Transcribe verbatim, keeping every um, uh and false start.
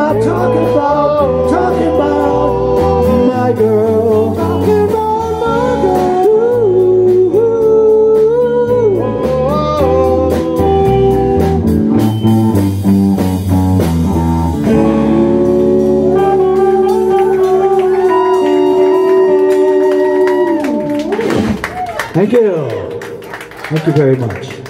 about, talking about, talking about my girl. Talking about my girl. Thank you. Thank you very much.